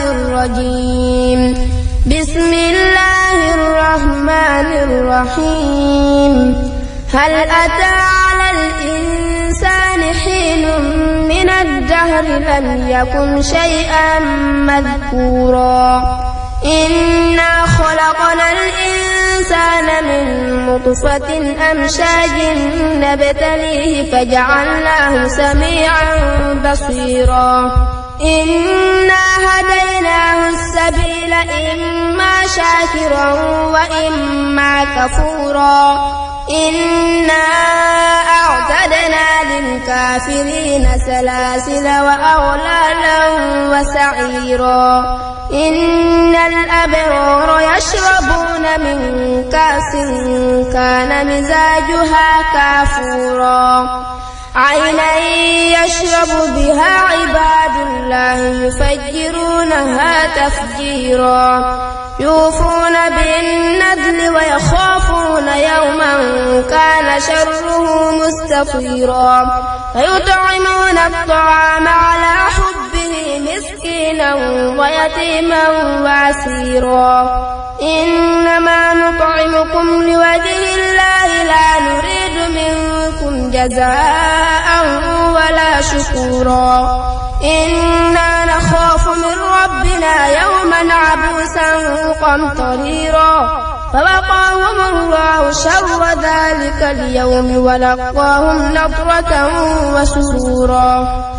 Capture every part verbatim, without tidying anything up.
الرجيم. بسم الله الرحمن الرحيم. هل أتى على الإنسان حين من الدهر لم يكن شيئا مذكورا إنا خلقنا الإنسان من نطفة أمشاج نبتليه فجعلناه سميعا بصيرا إنا هديناه السبيل إما شاكرا وإما كفورا إنا أعتدنا للكافرين سلاسل وأغلالا وسعيرا إن الأبرار يشربون من كأس كان مزاجها كافورا عينا يشرب بها عباد الله يفجرونها تفجيرا يوفون بالنذر ويخافون يوما كان شره مستطيرا فيطعمون الطعام على حبه مسكينا ويتيما واسيرا إنما نطعمكم لوجه الله لا نريد منكم جزاء ولا شكورا إنا نخاف من ربنا يوما عبوسا قمطريرا فوقاهم الله شر ذلك اليوم ولقاهم نضرة وسرورا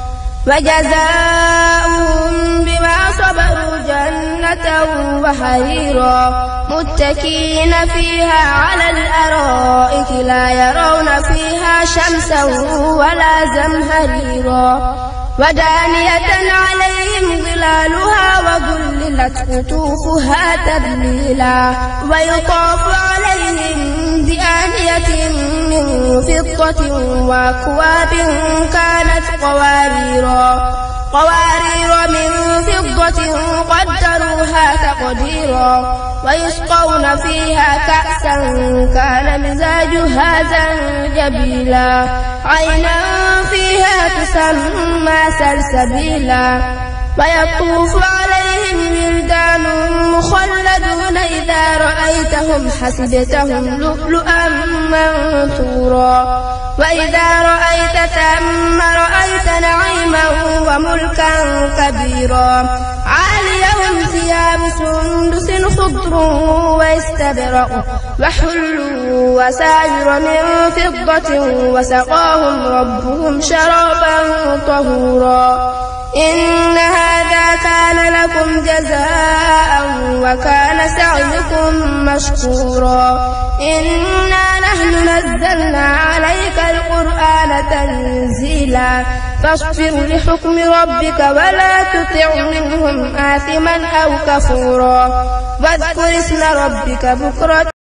وجزاؤهم بما صبروا جنة وحريرا متكئين فيها على الأرائك لا يرون فيها شمسا ولا زمهريرا ودانية عليهم ظلالها وذللت قطوفها تذليلا ويطاف عليهم بآنية من فضة وأكواب كانت قواريرا قوارير من فضة قدروها تقديرا ويسقون فيها كأسا كان مزاجها زنجبيلا عينا فيها تسمى سلسبيلا ويطوف عليهم ولدان مخلدون إذا رأيتهم حسبتهم لؤلؤا منثورا وإذا رأيت ثم رأيت نعيما وملكا كبيرا عاليهم ثياب سندس خضر واستبرق وحلوا وساور من فضة وسقاهم ربهم شرابا طهورا إن هذا كان لكم جزاء وكان سعيكم مشكورا إنا نحن نزلنا عليك القرآن تنزيلا فاصبر لحكم ربك ولا تطع منهم آثما أو كفورا واذكر اسم ربك بكرة